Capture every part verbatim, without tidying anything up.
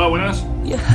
Hola, buenas.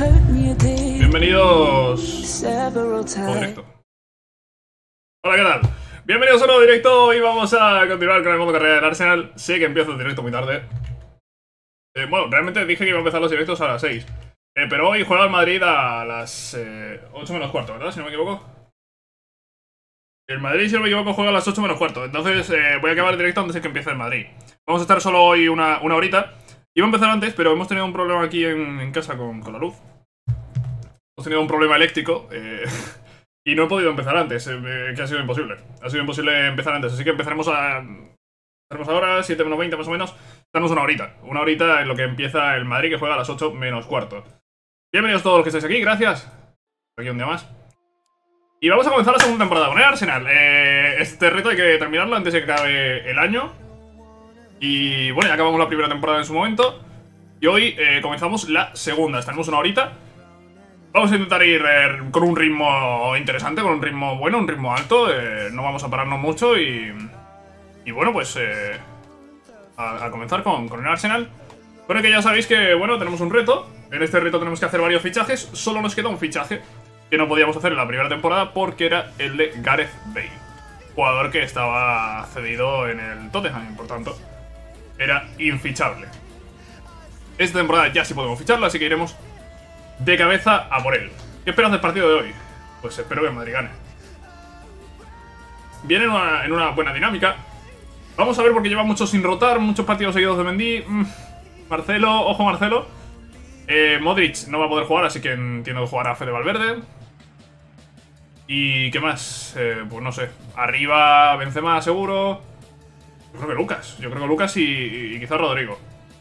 Bienvenidos a directo. Hola, ¿qué tal? Bienvenidos a un nuevo directo y vamos a continuar con el modo carrera del Arsenal. Sé que empiezo el directo muy tarde. Eh, bueno, realmente dije que iba a empezar los directos a las seis. Eh, pero hoy juega el Madrid a las eh, ocho menos cuarto, ¿verdad? Si no me equivoco. El Madrid, si no me equivoco, juega a las ocho menos cuarto. Entonces eh, voy a acabar el directo antes de que empiece el Madrid. Vamos a estar solo hoy una, una horita. Iba a empezar antes, pero hemos tenido un problema aquí en, en casa con, con la luz. Hemos tenido un problema eléctrico eh, y no he podido empezar antes, eh, que ha sido imposible. Ha sido imposible empezar antes, así que empezaremos a... Empezaremos ahora, siete menos veinte más o menos. Estamos una horita, una horita en lo que empieza el Madrid, que juega a las ocho menos cuarto. Bienvenidos todos los que estáis aquí, gracias. Aquí un día más. Y vamos a comenzar la segunda temporada con el Arsenal. Eh, este reto hay que terminarlo antes de que acabe el año. Y bueno, ya acabamos la primera temporada en su momento. Y hoy eh, comenzamos la segunda. Estaremos una horita. Vamos a intentar ir eh, con un ritmo interesante, con un ritmo bueno, un ritmo alto. Eh, no vamos a pararnos mucho y... Y bueno, pues... Eh, a, a comenzar con, con el Arsenal. Con el que ya sabéis que, bueno, tenemos un reto. En este reto tenemos que hacer varios fichajes. Solo nos queda un fichaje que no podíamos hacer en la primera temporada porque era el de Gareth Bale. Jugador que estaba cedido en el Tottenham, por tanto, era infichable. Esta temporada ya sí podemos ficharlo, así que iremos de cabeza a por él. ¿Qué esperas del partido de hoy? Pues espero que el Madrid gane. Viene en una, en una buena dinámica. Vamos a ver porque lleva mucho sin rotar, muchos partidos seguidos de Mendy. Mm, Marcelo, ojo Marcelo. Eh, Modric no va a poder jugar, así que entiendo que jugará Fede Valverde. ¿Y qué más? Eh, pues no sé. Arriba Benzema seguro. Yo creo que Lucas. Yo creo que Lucas y, y, y quizás Rodrigo.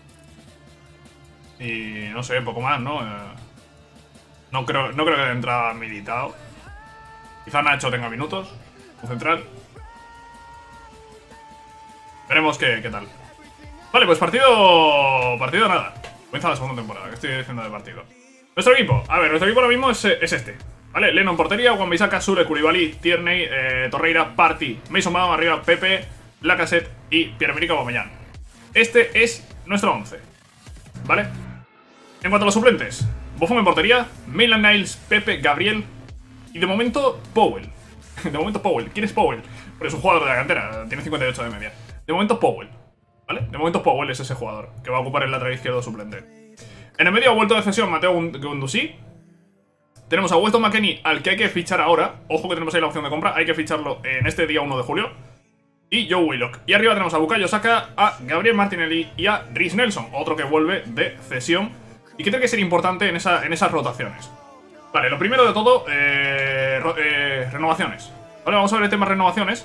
Y no sé, poco más, ¿no? Eh, no creo, no creo que de entrada Militao. Quizás Nacho tenga minutos. Un central. Veremos qué, qué tal. Vale, pues partido... Partido nada. Comienza la segunda temporada, que estoy diciendo de partido. Nuestro equipo. A ver, nuestro equipo ahora mismo es, es este. ¿Vale? Leno en portería, Wan-Bissaka, Sule, Koulibaly, Tierney, eh, Torreira, Partey, Mason Mount, arriba Pepe, Lacazette y Pierre-Emerick Aubameyang. Este es nuestro once. ¿Vale? En cuanto a los suplentes, Buffon en portería, Maitland-Niles, Pepe, Gabriel y de momento Powell. De momento Powell. ¿Quién es Powell? Porque es un jugador de la cantera, tiene cincuenta y ocho de media. De momento Powell. ¿Vale? De momento Powell es ese jugador que va a ocupar el lateral izquierdo suplente. En el medio ha vuelto de cesión Mateo Guendouzi. Tenemos a Weston McKennie, al que hay que fichar ahora. Ojo que tenemos ahí la opción de compra, hay que ficharlo en este día uno de julio. Y Joe Willock. Y arriba tenemos a Bukayo Saka, a Gabriel Martinelli y a Reiss Nelson, otro que vuelve de cesión y que tiene que ser importante en, esa, en esas rotaciones. Vale, lo primero de todo, eh, eh, renovaciones. Vale, vamos a ver el tema renovaciones.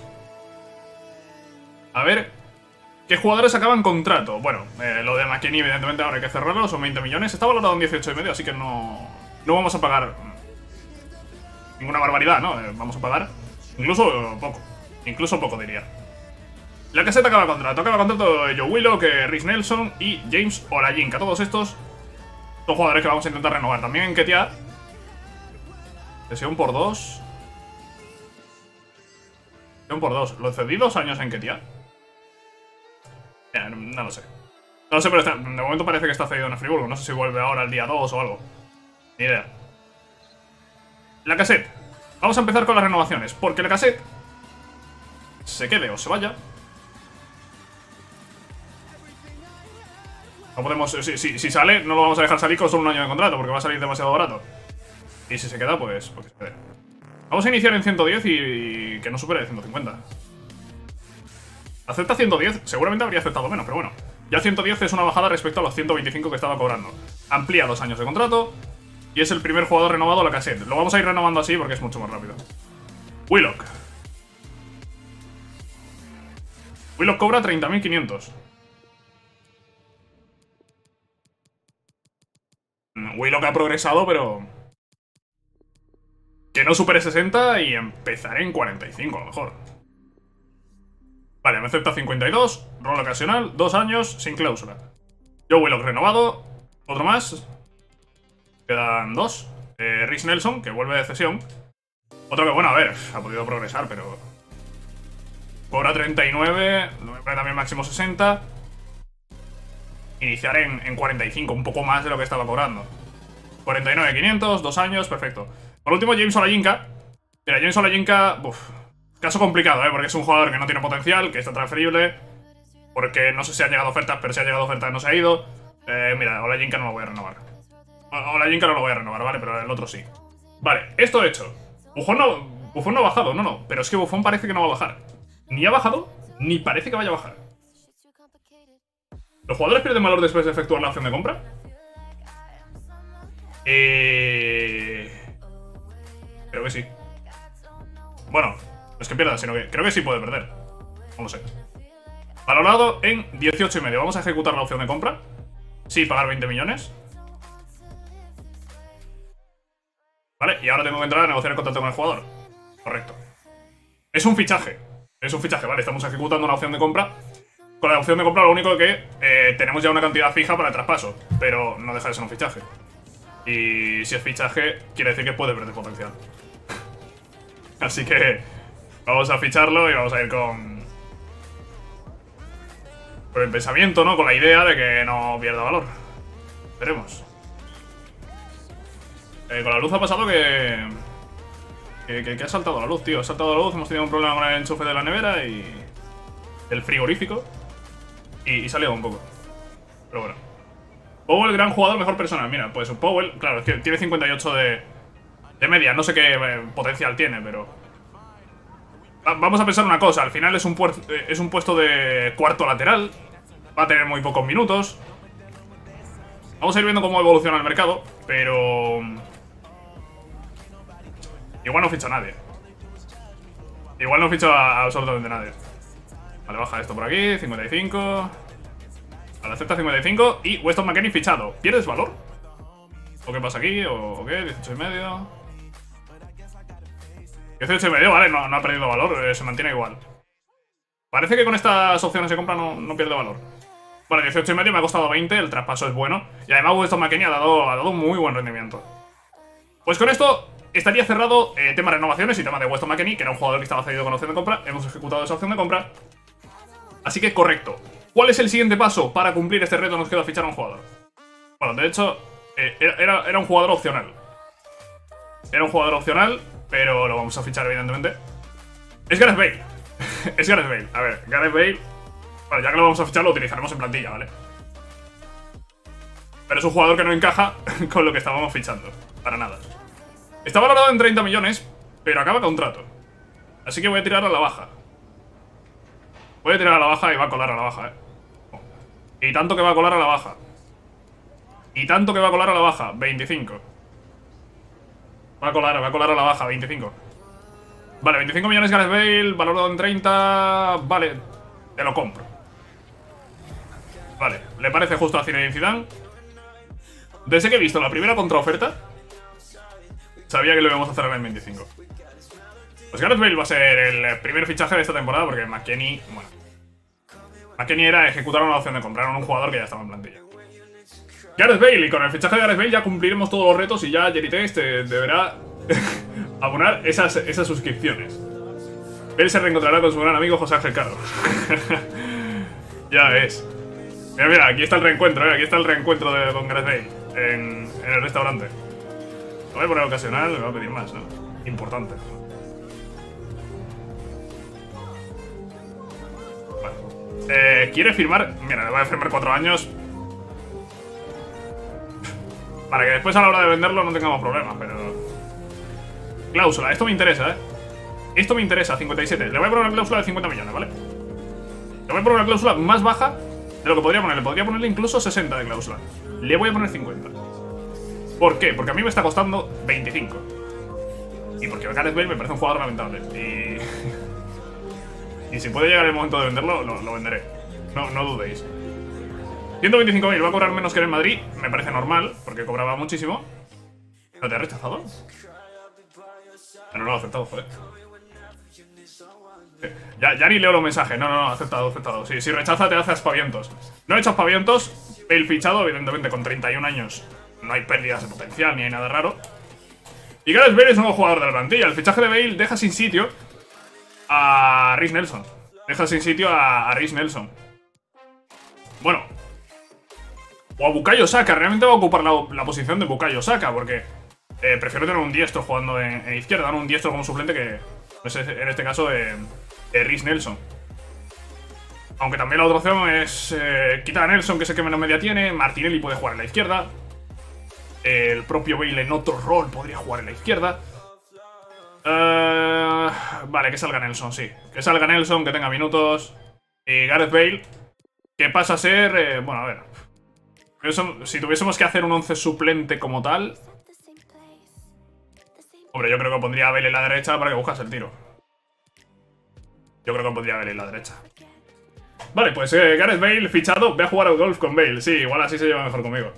A ver, ¿qué jugadores acaban contrato? Bueno, eh, lo de McKennie evidentemente ahora hay que cerrarlo, son veinte millones. Está valorado en dieciocho y medio, así que no, no vamos a pagar ninguna barbaridad, ¿no? Eh, vamos a pagar incluso poco, incluso poco diría. La caseta acaba contrato, acaba contrato de Joe Willock, eh, Reiss Nelson y James Olayinka. Todos estos son jugadores que vamos a intentar renovar. También Nketiah, cesión por dos. Cesión por dos. ¿Lo cedí dos años en Nketiah? Eh, no lo sé. No lo sé, pero está, de momento parece que está cedido en el Friburgo. No sé si vuelve ahora el día dos o algo. Ni idea. Lacazette. Vamos a empezar con las renovaciones, porque Lacazette se quede o se vaya. No podemos... Si, si, si sale, no lo vamos a dejar salir con solo un año de contrato, porque va a salir demasiado barato. Y si se queda, pues... pues que se quede. Vamos a iniciar en ciento diez y, y que no supere de ciento cincuenta. Acepta ciento diez, seguramente habría aceptado menos, pero bueno. Ya ciento diez es una bajada respecto a los ciento veinticinco que estaba cobrando. Amplía dos años de contrato. Y es el primer jugador renovado a la Lacazette. Lo vamos a ir renovando así porque es mucho más rápido. Willock. Willock cobra treinta mil quinientos. Willock ha progresado, pero... que no supere sesenta y empezaré en cuarenta y cinco a lo mejor. Vale, me acepta cincuenta y dos. Rol ocasional, dos años, sin cláusula. Joe Willock renovado. Otro más. Quedan dos. Eh, Reiss Nelson, que vuelve de cesión. Otro que, bueno, a ver, ha podido progresar, pero... cobra treinta y nueve. También máximo sesenta. Iniciar en, en cuarenta y cinco, un poco más de lo que estaba cobrando. cuarenta y nueve quinientos, dos años, perfecto. Por último, James Olayinka. Mira, James Olayinka, uff, caso complicado, ¿eh? Porque es un jugador que no tiene potencial, que está transferible. Porque no sé si han llegado ofertas, pero si han llegado ofertas no se ha ido. Eh, mira, Olayinka no lo voy a renovar. Olayinka no lo voy a renovar, ¿vale? Pero el otro sí. Vale, esto hecho. Buffon no, Buffon no ha bajado, no, no. Pero es que Buffon parece que no va a bajar. Ni ha bajado, ni parece que vaya a bajar. ¿Los jugadores pierden valor después de efectuar la opción de compra? Eh... Creo que sí. Bueno, no es que pierda, sino que creo que sí puede perder. No lo sé. Valorado en dieciocho y medio. Vamos a ejecutar la opción de compra. Sí, pagar veinte millones. Vale, y ahora tengo que entrar a negociar el contrato con el jugador. Correcto. Es un fichaje. Es un fichaje, vale. Estamos ejecutando una opción de compra. Con la opción de compra lo único que eh, tenemos ya una cantidad fija para el traspaso. Pero no deja de ser un fichaje. Y si es fichaje, quiere decir que puede perder potencial. Así que vamos a ficharlo y vamos a ir con... Con el pensamiento, ¿no? Con la idea de que no pierda valor. Veremos. Eh, con la luz ha pasado que... Que, que... que ha saltado la luz, tío. Ha saltado la luz, hemos tenido un problema con el enchufe de la nevera y... el frigorífico. Y, y se ha liado un poco. Pero bueno. Powell, gran jugador, mejor persona. Mira, pues Powell, claro, es que tiene cincuenta y ocho de, de media. No sé qué eh, potencial tiene, pero... Va, vamos a pensar una cosa. Al final es un, eh, es un puesto de cuarto lateral. Va a tener muy pocos minutos. Vamos a ir viendo cómo evoluciona el mercado. Pero... igual no ficho a nadie. Igual no ficho a, a absolutamente nadie. Vale, baja esto por aquí, cincuenta y cinco. Vale, acepta cincuenta y cinco. Y Weston McKennie fichado. ¿Pierdes valor? ¿O qué pasa aquí? ¿O, o qué? dieciocho y medio. dieciocho y medio, vale, no, no ha perdido valor, eh, se mantiene igual. Parece que con estas opciones de compra no, no pierde valor. Vale, dieciocho y medio, me ha costado veinte, el traspaso es bueno. Y además Weston McKennie ha dado, ha dado muy buen rendimiento. Pues con esto estaría cerrado eh, tema renovaciones y tema de Weston McKennie, que era un jugador que estaba cedido con opción de compra. Hemos ejecutado esa opción de compra. Así que correcto. ¿Cuál es el siguiente paso para cumplir este reto? Nos queda fichar a un jugador. Bueno, de hecho, eh, era, era un jugador opcional. Era un jugador opcional, pero lo vamos a fichar evidentemente. Es Gareth Bale. Es Gareth Bale. A ver, Gareth Bale... Bueno, ya que lo vamos a fichar lo utilizaremos en plantilla, ¿vale? Pero es un jugador que no encaja con lo que estábamos fichando. Para nada. Está valorado en treinta millones, pero acaba contrato. Así que voy a tirar a la baja. Voy a tirar a la baja y va a colar a la baja, eh. Y tanto que va a colar a la baja. Y tanto que va a colar a la baja, veinticinco. Va a colar, va a colar a la baja, veinticinco. Vale, veinticinco millones Gareth Bale, valorado en treinta. Vale, te lo compro. Vale, ¿le parece justo a Zinedine Zidane? Desde que he visto la primera contraoferta, sabía que lo íbamos a hacer en veinticinco. Pues Gareth Bale va a ser el primer fichaje de esta temporada porque McKennie, bueno, McKennie era ejecutar una opción de comprar a un jugador que ya estaba en plantilla. Gareth Bale, y con el fichaje de Gareth Bale ya cumpliremos todos los retos y ya Jerry Text deberá abonar esas, esas suscripciones. Bale se reencontrará con su gran amigo José Ángel Carro. Ya ves. Mira, mira, aquí está el reencuentro, ¿eh? Aquí está el reencuentro de con Gareth Bale en, en el restaurante. Lo voy a poner ocasional, me voy a pedir más, ¿no? Importante. Vale. Eh, ¿Quiere firmar? Mira, le voy a firmar cuatro años. Para que después a la hora de venderlo no tengamos problemas, pero... Cláusula, esto me interesa, ¿eh? Esto me interesa, cincuenta y siete. Le voy a poner una cláusula de cincuenta millones, ¿vale? Le voy a poner una cláusula más baja de lo que podría ponerle. Podría ponerle incluso sesenta de cláusula. Le voy a poner cincuenta. ¿Por qué? Porque a mí me está costando veinticinco. Y porque Gareth Bale me parece un jugador lamentable. Y... y si puede llegar el momento de venderlo, lo, lo venderé. No, no dudéis. ciento veinticinco mil, va a cobrar menos que en el Madrid. Me parece normal, porque cobraba muchísimo. ¿No te ha rechazado? No, no lo ha aceptado, joder. Ya, ya ni leo los mensajes. No, no, no, aceptado, aceptado. Sí, si rechaza te hace aspavientos. No he hecho aspavientos. Bale fichado, evidentemente, con treinta y un años. No hay pérdidas de potencial, ni hay nada raro. Y Gareth Bale es nuevo jugador de la plantilla. El fichaje de Bale deja sin sitio a Reiss Nelson. Deja sin sitio a, a Reiss Nelson. Bueno, O a Bukayo Saka. Realmente va a ocupar la, la posición de Bukayo Saka, porque eh, prefiero tener un diestro jugando en, en izquierda, no un diestro como suplente que, pues, en este caso, de, de Reiss Nelson. Aunque también la otra opción es eh, quitar a Nelson, que es el que menos media tiene. Martinelli puede jugar en la izquierda. Eh, el propio Bale en otro rol podría jugar en la izquierda. Uh, vale, que salga Nelson, sí. Que salga Nelson, que tenga minutos. Y Gareth Bale, que pasa a ser... Eh, bueno, a ver. Eso, si tuviésemos que hacer un once suplente como tal... Hombre, yo creo que pondría a Bale en la derecha para que buscase el tiro. Yo creo que pondría a Bale en la derecha. Vale, pues eh, Gareth Bale fichado. Voy a jugar al golf con Bale. Sí, igual así se lleva mejor conmigo.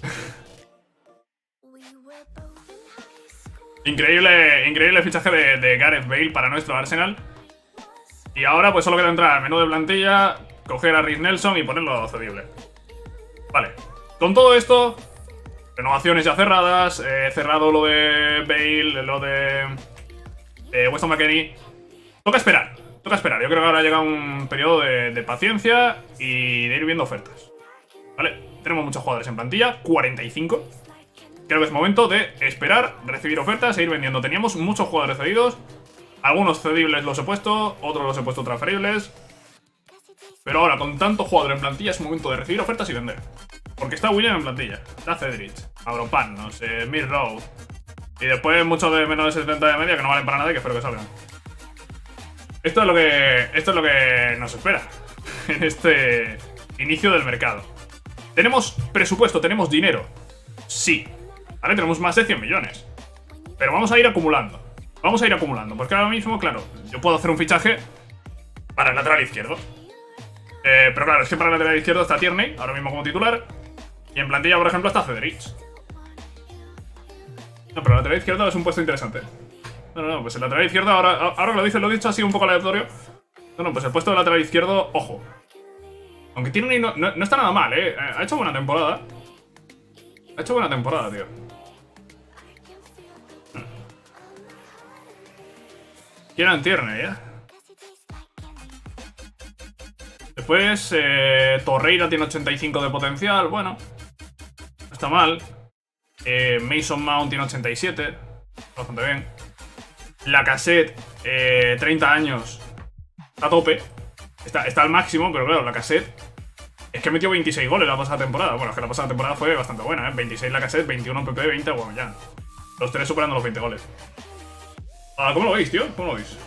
Increíble, increíble fichaje de, de Gareth Bale para nuestro Arsenal. Y ahora pues solo queda entrar al menú de plantilla, coger a Reiss Nelson y ponerlo cedible. Vale, con todo esto, renovaciones ya cerradas, he cerrado lo de Bale, lo de eh, Weston McKennie. Toca esperar, toca esperar. Yo creo que ahora llega un periodo de, de paciencia y de ir viendo ofertas. Vale, tenemos muchos jugadores en plantilla, cuarenta y cinco. Creo que es momento de esperar, recibir ofertas e ir vendiendo. Teníamos muchos jugadores cedidos. Algunos cedibles los he puesto, otros los he puesto transferibles. Pero ahora, con tanto jugador en plantilla, es momento de recibir ofertas y vender. Porque está William en plantilla, está Cedric, Avropan, no sé, Mir Rowe. Y después muchos de menos de setenta de media que no valen para nada y que espero que salgan. Esto es lo que, esto es lo que nos espera en este inicio del mercado. Tenemos presupuesto, tenemos dinero. Sí. Vale, tenemos más de cien millones. Pero vamos a ir acumulando. Vamos a ir acumulando, porque ahora mismo, claro, yo puedo hacer un fichaje para el lateral izquierdo. Eh, pero claro, es que para el lateral izquierdo está Tierney, ahora mismo como titular. Y en plantilla, por ejemplo, está Cedric. No, pero el lateral izquierdo es un puesto interesante. No, no, no, pues el lateral izquierdo, ahora, ahora lo dice, lo he dicho así un poco aleatorio. No, no, pues el puesto de lateral izquierdo, ojo. Aunque Tierney no, no, no está nada mal, eh. Ha hecho buena temporada. Ha hecho buena temporada, tío. Kieran Tierney, ¿eh? Después, eh, Torreira tiene ochenta y cinco de potencial. Bueno, no está mal. eh, Mason Mount tiene ochenta y siete. Bastante bien. Lacazette, eh, treinta años. Está a tope. Está, está al máximo, pero claro, Lacazette es que metió veintiséis goles la pasada temporada. Bueno, es que la pasada temporada fue bastante buena, ¿eh? veintiséis Lacazette, veintiuno P P, veinte Aubameyang. Los tres superando los veinte goles. Ah, ¿cómo lo veis, tío? ¿Cómo lo veis?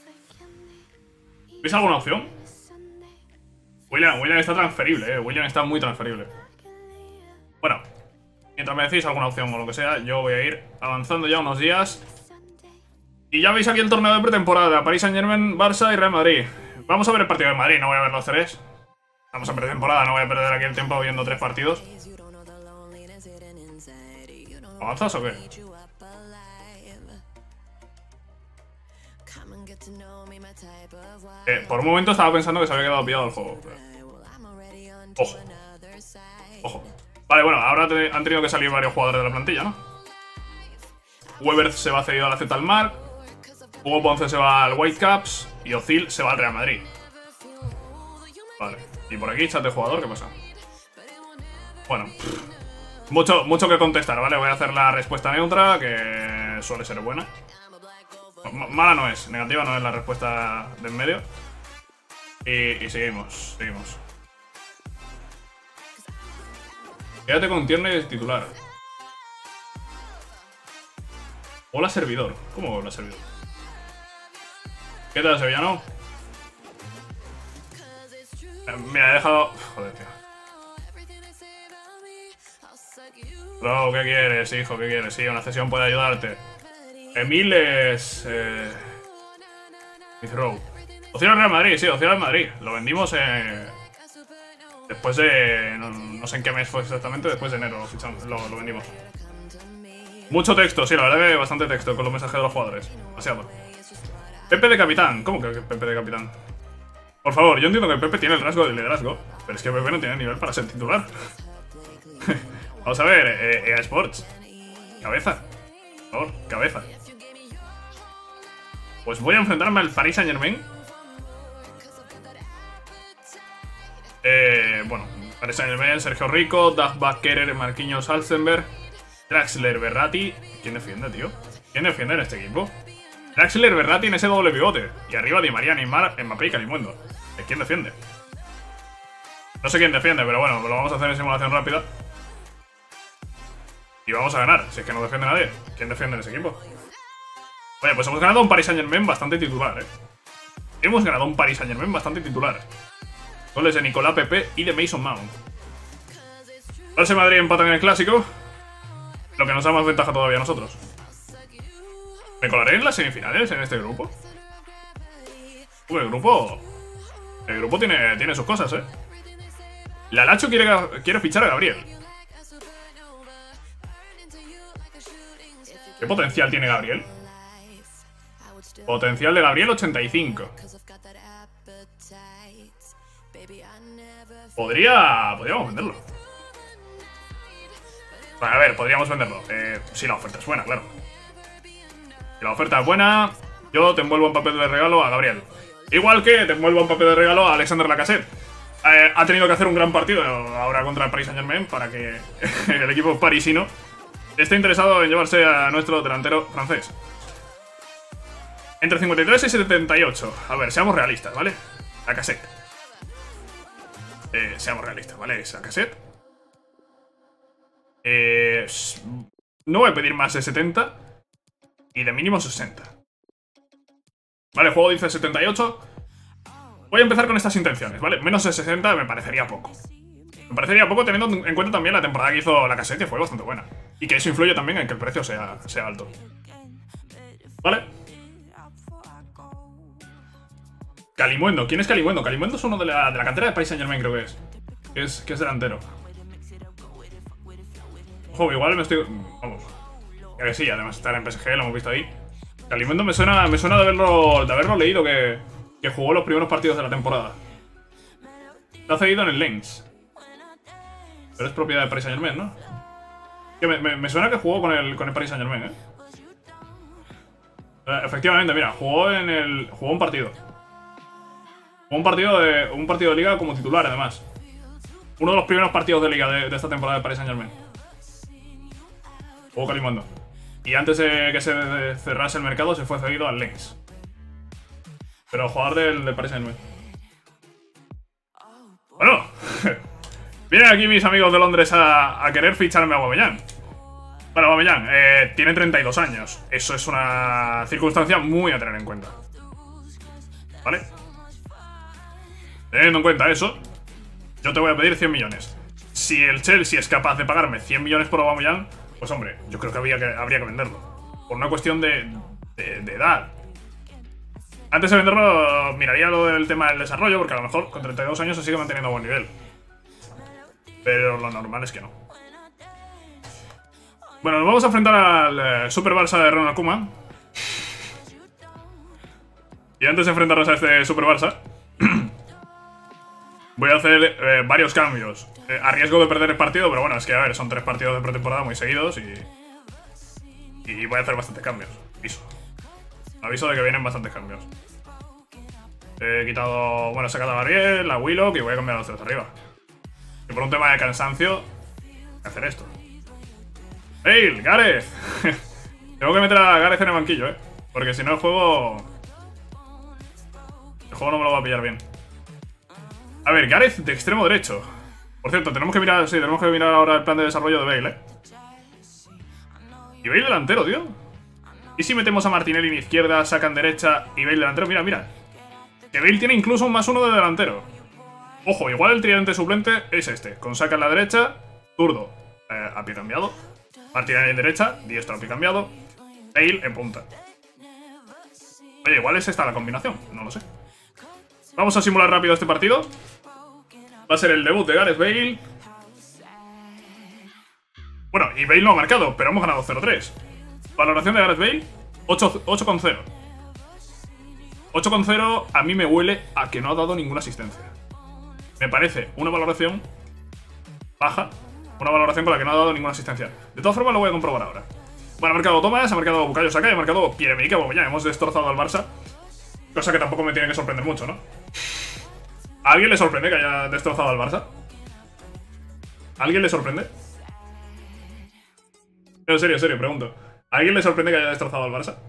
¿Veis alguna opción? William, William está transferible, eh. William está muy transferible. Bueno, mientras me decís alguna opción o lo que sea, yo voy a ir avanzando ya unos días. Y ya veis aquí el torneo de pretemporada. Paris Saint-Germain, Barça y Real Madrid. Vamos a ver el partido de Madrid, no voy a ver los tres. Estamos en pretemporada, no voy a perder aquí el tiempo viendo tres partidos. ¿Avanzas o qué? Eh, por un momento estaba pensando que se había quedado pillado el juego. Pero... Ojo. Ojo. Vale, bueno, ahora te... han tenido que salir varios jugadores de la plantilla, ¿no? Weber se va cedido a la Z al Mark. Hugo Ponce se va al Whitecaps. Y Ozil se va al Real Madrid. Vale. Y por aquí, chat de jugador, ¿qué pasa? Bueno, mucho, mucho que contestar, ¿vale? Voy a hacer la respuesta neutra, que suele ser buena. Mala no es, negativa no es la respuesta de en medio. Y, y seguimos, seguimos. Quédate con Tierney titular. Hola servidor. ¿Cómo hola servidor? ¿Qué tal, sevillano? Eh, mira, he dejado... Joder, tío. Bro, ¿qué quieres, hijo? ¿Qué quieres? Sí, una cesión puede ayudarte. Emil es... Eh... Smith Rowe. Opción al Real Madrid, sí, opción al Madrid. Lo vendimos eh... después de... No, no sé en qué mes fue exactamente, después de enero lo, fichamos, lo, lo vendimos. Mucho texto, sí, la verdad que bastante texto con los mensajes de los jugadores. Demasiado. Pepe de capitán. ¿Cómo que Pepe de capitán? Por favor, yo entiendo que Pepe tiene el rasgo del liderazgo, pero es que Pepe no tiene nivel para ser titular. Vamos a ver, eh, E A Sports. Cabeza. Por favor, cabeza. Pues voy a enfrentarme al Paris Saint-Germain. Eh, bueno, Paris Saint-Germain, Sergio Rico, Dagba, Kerer, Marquinhos, Alzenberg, Draxler, Verratti. ¿Quién defiende, tío? ¿Quién defiende en este equipo? Draxler, Verratti en ese doble pivote. Y arriba Di María, Neymar, Mbappé y Calimundo. ¿Quién defiende? No sé quién defiende, pero bueno, lo vamos a hacer en simulación rápida. Y vamos a ganar, si es que no defiende nadie. ¿Quién defiende en ese equipo? Oye, pues hemos ganado un Paris Saint-Germain bastante titular, eh. Hemos ganado un Paris Saint-Germain bastante titular. Goles de Nicolás Pepe y de Mason Mount. Barça y Madrid empatan en el Clásico, lo que nos da más ventaja todavía a nosotros. ¿Me colaré en las semifinales en este grupo? Uh, el grupo... El grupo tiene, tiene sus cosas, eh. La Lacho quiere, quiere fichar a Gabriel. ¿Qué potencial tiene Gabriel? Potencial de Gabriel ochenta y cinco. Podría... Podríamos venderlo. Bueno, a ver, podríamos venderlo. Eh, si la oferta es buena, claro. Si la oferta es buena, yo te envuelvo un papel de regalo a Gabriel. Igual que te envuelvo un papel de regalo a Alexander Lacazette. Eh, ha tenido que hacer un gran partido ahora contra el Paris Saint-Germain para que el equipo parisino esté interesado en llevarse a nuestro delantero francés. Entre cincuenta y tres y setenta y ocho. A ver, seamos realistas, ¿vale? Lacazette. Eh, seamos realistas, ¿vale? Lacazette. Eh, no voy a pedir más de setenta. Y de mínimo sesenta. Vale, el juego dice setenta y ocho. Voy a empezar con estas intenciones, ¿vale? Menos de sesenta me parecería poco. Me parecería poco teniendo en cuenta también la temporada que hizo Lacazette, que fue bastante buena. Y que eso influye también en que el precio sea, sea alto. ¿Vale? Calimuendo. ¿Quién es Calimuendo? Calimuendo es uno de la, de la cantera de Paris Saint-Germain, creo que es. Que es, que es delantero. Ojo, igual me estoy... Vamos. Ya que sí, además estar en P S G, lo hemos visto ahí. Calimuendo me suena, me suena de, haberlo, de haberlo leído que, que jugó los primeros partidos de la temporada. Está cedido en el Lens. Pero es propiedad de Paris Saint-Germain, ¿no? Que me, me, me suena que jugó con el, con el Paris Saint-Germain, ¿eh? ¿eh? Efectivamente, mira, jugó en el... Jugó un partido. Jugó un partido de, un partido de liga como titular, además. Uno de los primeros partidos de liga de, de esta temporada de Paris Saint-Germain. Jugó Calimundo. Y antes de que se cerrase el mercado se fue cedido al Lens. Pero jugador del, del Paris Saint-Germain. Bueno, vienen aquí mis amigos de Londres a, a querer ficharme a Aubameyang. Bueno, Aubameyang eh, tiene treinta y dos años. Eso es una circunstancia muy a tener en cuenta. ¿Vale? Teniendo en cuenta eso, yo te voy a pedir cien millones. Si el Chelsea es capaz de pagarme cien millones por Aubameyang, pues hombre, yo creo que, había que habría que venderlo. Por una cuestión de, de, de edad. Antes de venderlo, miraría lo del tema del desarrollo, porque a lo mejor con treinta y dos años se sigue manteniendo a buen nivel. Pero lo normal es que no. Bueno, nos vamos a enfrentar al eh, Super Barça de Ronald Koeman. Y antes de enfrentarnos a este Super Barça, voy a hacer eh, varios cambios. Eh, a riesgo de perder el partido, pero bueno, es que a ver, son tres partidos de pretemporada muy seguidos y... Y voy a hacer bastantes cambios. Aviso. Aviso de que vienen bastantes cambios. He quitado... Bueno, he sacado a Gabriel, a Willock y voy a cambiar a los tres arriba. Y por un tema de cansancio, voy a hacer esto. ¡Bale! ¡Gareth! Tengo que meter a Gareth en el banquillo, ¿eh? Porque si no el juego... El juego no me lo va a pillar bien. A ver, Gareth de extremo derecho. Por cierto, tenemos que mirar... Sí, tenemos que mirar ahora el plan de desarrollo de Bale, ¿eh? Y Bale delantero, tío. ¿Y si metemos a Martinelli en izquierda, sacan derecha y Bale delantero? Mira, mira. Que Bale tiene incluso un más uno de delantero. Ojo, igual el tridente suplente es este. Con Saka en la derecha, zurdo eh, a pie cambiado. Martinelli en derecha, diestro a pie cambiado. Bale en punta. Oye, igual es esta la combinación, no lo sé. Vamos a simular rápido este partido. Va a ser el debut de Gareth Bale. Bueno, y Bale no ha marcado, pero hemos ganado cero tres. Valoración de Gareth Bale, ocho coma cero. ocho coma cero a mí me huele a que no ha dado ninguna asistencia. Me parece una valoración baja. Una valoración con la que no ha dado ninguna asistencia. De todas formas lo voy a comprobar ahora. Bueno, ha marcado Thomas, ha marcado Bukayo Saka y ha marcado Pierre-Emerick Aubameyang. Hemos destrozado al Barça. Cosa que tampoco me tiene que sorprender mucho, ¿no? ¿A alguien le sorprende que haya destrozado al Barça? ¿A alguien le sorprende? No, en serio, en serio, pregunto. ¿A alguien le sorprende que haya destrozado al Barça?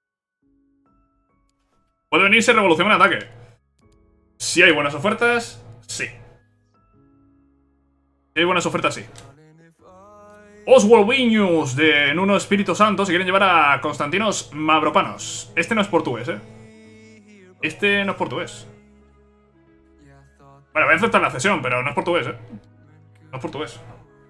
Puede venirse revolución en ataque. Si hay buenas ofertas, sí. Si hay buenas ofertas, sí. Oswald Viñus de Nuno Espíritu Santo se quieren llevar a Constantinos Mavropanos. Este no es portugués, eh. Este no es portugués. Bueno, voy a aceptar la cesión, pero no es portugués, eh. No es portugués.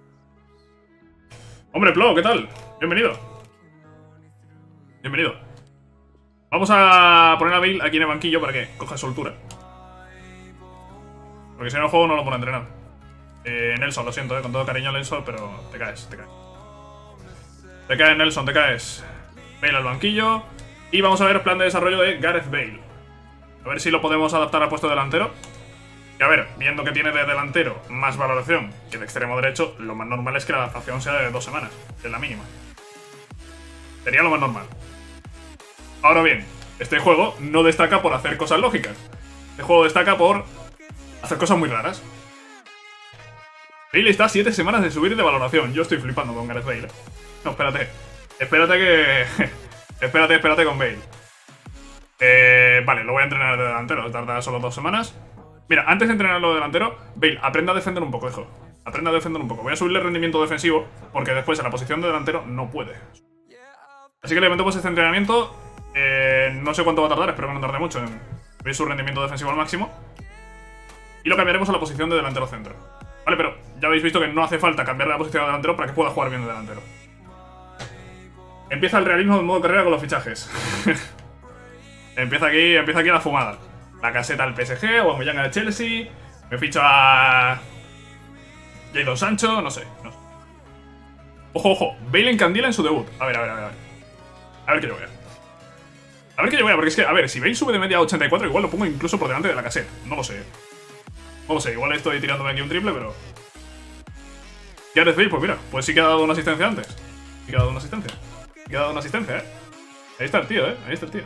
Hombre, Plo, ¿qué tal? Bienvenido. Bienvenido. Vamos a poner a Bale aquí en el banquillo para que coja soltura. Porque si no el juego no lo pone a entrenar. Eh, Nelson, lo siento, eh, con todo cariño Nelson, pero te caes, te caes. Te caes, Nelson, te caes. Bale al banquillo. Y vamos a ver el plan de desarrollo de Gareth Bale. A ver si lo podemos adaptar al puesto delantero. Y a ver, viendo que tiene de delantero más valoración que de extremo derecho, lo más normal es que la adaptación sea de dos semanas. Es la mínima. Sería lo más normal. Ahora bien, este juego no destaca por hacer cosas lógicas. Este juego destaca por hacer cosas muy raras. Bale está a siete semanas de subir de valoración. Yo estoy flipando con Gareth Bale. No, espérate. Espérate que... espérate, espérate con Bale. Eh, vale, lo voy a entrenar de delantero. Tarda solo dos semanas. Mira, antes de entrenarlo de delantero, Bale, aprenda a defender un poco, hijo. Aprenda a defender un poco. Voy a subirle rendimiento defensivo, porque después en la posición de delantero no puede. Así que le metemos este entrenamiento. Eh, no sé cuánto va a tardar, espero que no tarde mucho en subir su rendimiento defensivo al máximo. Y lo cambiaremos a la posición de delantero centro. Vale, pero ya habéis visto que no hace falta cambiar la posición de delantero para que pueda jugar bien de delantero. Empieza el realismo en modo carrera con los fichajes. empieza aquí, empieza aquí la fumada. La caseta al P S G, o Aubameyang al Chelsea. Me ficho a... Jadon Sancho, no sé, no sé. Ojo, ojo, Bale encandila en su debut. A ver, a ver, a ver, a ver. A ver qué yo voy a. A ver qué yo voy a, porque es que, a ver, si Bale sube de media a ochenta y cuatro, igual lo pongo incluso por delante de la caseta. No lo sé. No lo sé, igual estoy tirándome aquí un triple, pero... Gareth Bale, pues mira, pues sí que ha dado una asistencia antes. Sí que ha dado una asistencia. Sí que ha dado una asistencia, eh. Ahí está el tío, eh. Ahí está el tío.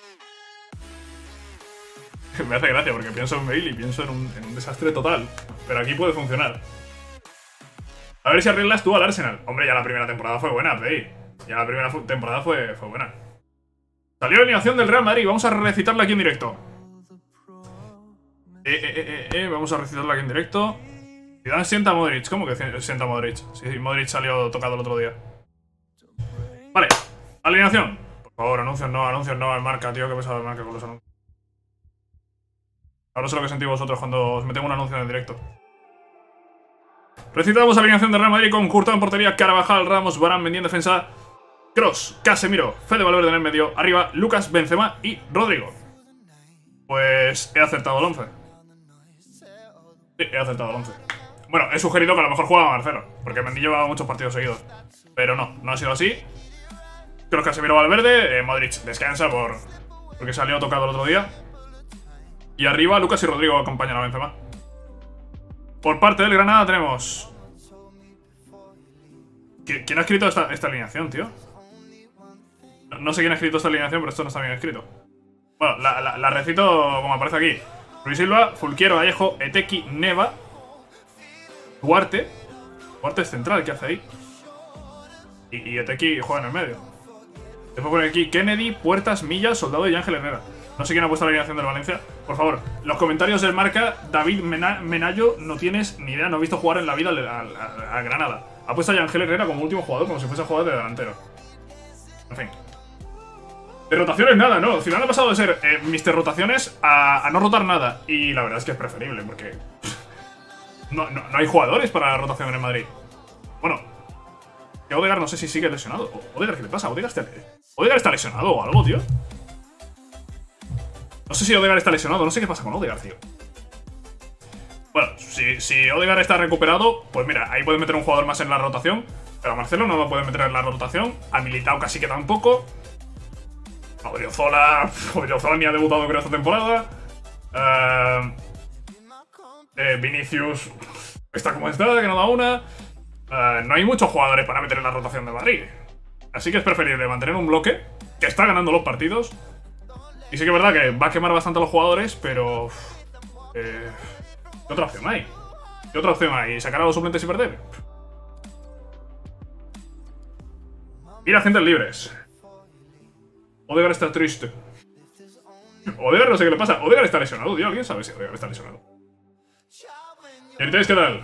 Me hace gracia porque pienso en Bale y pienso en un, en un desastre total. Pero aquí puede funcionar. A ver si arreglas tú al Arsenal. Hombre, ya la primera temporada fue buena, Bale. Ya la primera temporada fue, fue buena. Salió la alineación del Real Madrid. Vamos a recitarla aquí en directo. Eh, eh, eh, eh, vamos a recitarla aquí en directo. Zidane sienta a Modric. ¿Cómo que sienta a Modric? Sí, sí, Modric salió tocado el otro día. Vale, alineación. Por favor, anuncios no, anuncios no al marca, tío. Que pesado el marca con los anuncios. Ahora sé lo que sentís vosotros cuando os metemos un anuncio en el directo. Recitamos alineación de Real Madrid con Courtois en portería, Carvajal, Ramos, Varane, Mendy en defensa, Kroos, Casemiro, Fede Valverde en el medio, arriba Lucas, Benzema y Rodrigo. Pues he acertado el once. Sí, he acertado el once. Bueno, he sugerido que a lo mejor jugaba Marcelo, porque Mendy llevaba muchos partidos seguidos. Pero no, no ha sido así. Kroos, Casemiro, Valverde, eh, Modric descansa por porque salió tocado el otro día. Y arriba Lucas y Rodrigo acompañan a Benzema. Por parte del Granada tenemos... ¿Quién ha escrito esta, esta alineación, tío? No, no sé quién ha escrito esta alineación, pero esto no está bien escrito. Bueno, la, la, la recito como aparece aquí. Luis Silva, Fulquiero, Vallejo, Eteki, Neva, Duarte. Duarte es central, ¿qué hace ahí? Y, y Eteki juega en el medio. Después pone aquí Kennedy, Puertas, Millas, Soldado y Ángel Herrera. No sé quién ha puesto la alineación del Valencia. Por favor, los comentarios del marca. David Mena Menayo, no tienes ni idea, no he visto jugar en la vida a, a, a Granada. Ha puesto a Ángel Herrera como último jugador, como si fuese a jugar de delantero. En fin. De rotaciones nada, ¿no? Al final ha pasado de ser eh, mister Rotaciones a, a no rotar nada. Y la verdad es que es preferible, porque... No, no, no hay jugadores para la rotación en Madrid. Bueno, que Odegaard no sé si sigue lesionado. Odegaard, ¿qué le pasa? ¿Odegaard está, Odegaard está lesionado o algo, tío? No sé si Odegaard está lesionado, no sé qué pasa con Odegaard, tío. Bueno, si, si Odegaard está recuperado, pues mira, ahí puedes meter un jugador más en la rotación. Pero a Marcelo no lo puedes meter en la rotación. A Militao casi que tampoco. A Odriozola... Odriozola ni ha debutado creo esta temporada. Uh, eh, Vinicius está como está, que no da una. Uh, no hay muchos jugadores para meter en la rotación de Madrid. Así que es preferible mantener un bloque que está ganando los partidos. Y sí que es verdad que va a quemar bastante a los jugadores, pero... Eh, ¿qué otra opción hay? ¿Qué otra opción hay? ¿Sacar a los suplentes y perder? Ir a agentes libres. Odegaard está triste. Odegaard no sé qué le pasa. Odegaard está lesionado, tío. ¿Quién sabe si Odegaard está lesionado? ¿Y ahorita qué tal?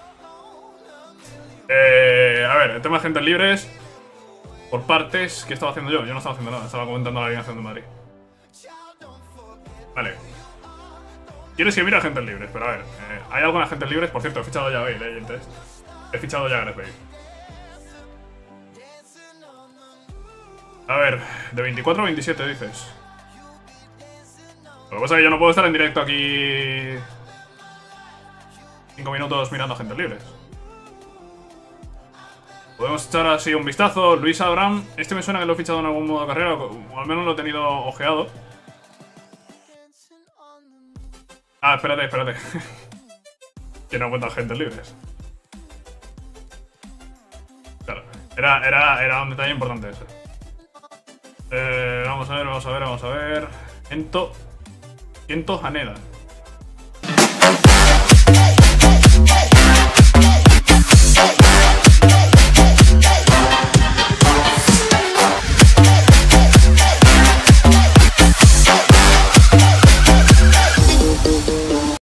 Eh, a ver, el tema de agentes libres. Por partes, ¿qué estaba haciendo yo? Yo no estaba haciendo nada, estaba comentando la alineación de Madrid. Vale. Quieres que mire agentes libres, pero a ver, eh, ¿hay algo en agentes libres? Por cierto, he fichado ya a Bale, eh, entonces. He fichado ya a Gareth Bale. A ver, de veinticuatro a veintisiete dices. Lo que pasa es que yo no puedo estar en directo aquí cinco minutos mirando agentes libres. Podemos echar así un vistazo. Luis Abraham, este me suena que lo he fichado en algún modo de carrera, o al menos lo he tenido ojeado. Ah, espérate, espérate. Que no cuenta agentes libres. Claro, era, era, era un detalle importante ese. Eh, vamos a ver, vamos a ver, vamos a ver. Kento. Kento Haneda.